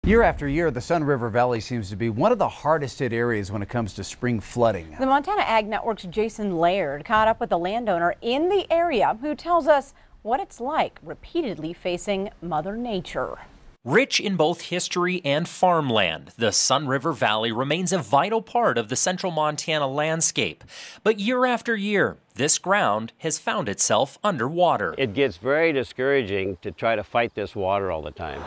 Year after year, the Sun River Valley seems to be one of the hardest hit areas when it comes to spring flooding. The Montana Ag Network's Jason Laird caught up with a landowner in the area who tells us what it's like repeatedly facing Mother Nature. Rich in both history and farmland, the Sun River Valley remains a vital part of the central Montana landscape. But year after year, this ground has found itself underwater. It gets very discouraging to try to fight this water all the time.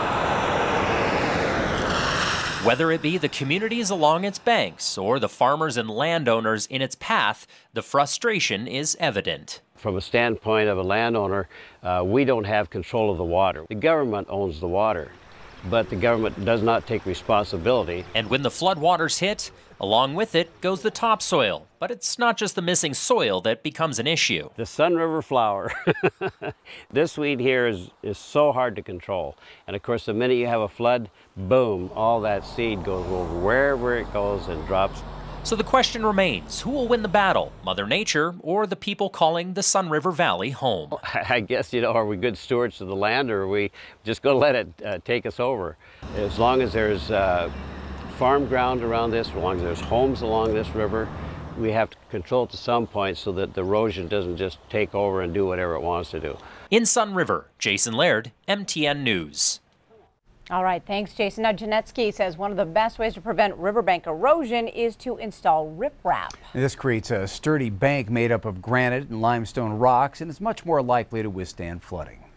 Whether it be the communities along its banks or the farmers and landowners in its path, the frustration is evident. From a standpoint of a landowner, we don't have control of the water. The government owns the water, but the government does not take responsibility. And when the floodwaters hit, along with it goes the topsoil. But it's not just the missing soil that becomes an issue. The Sun River flower. This weed here is so hard to control. And of course, the minute you have a flood, boom, all that seed goes over wherever it goes and drops. So the question remains, who will win the battle, Mother Nature or the people calling the Sun River Valley home? I guess, are we good stewards of the land, or are we just going to let it take us over? As long as there's farm ground around this, as long as there's homes along this river, we have to control it to some point so that the erosion doesn't just take over and do whatever it wants to do. In Sun River, Jason Laird, MTN News. All right, thanks, Jason. Now, Janetsky says one of the best ways to prevent riverbank erosion is to install riprap. This creates a sturdy bank made up of granite and limestone rocks, and is much more likely to withstand flooding.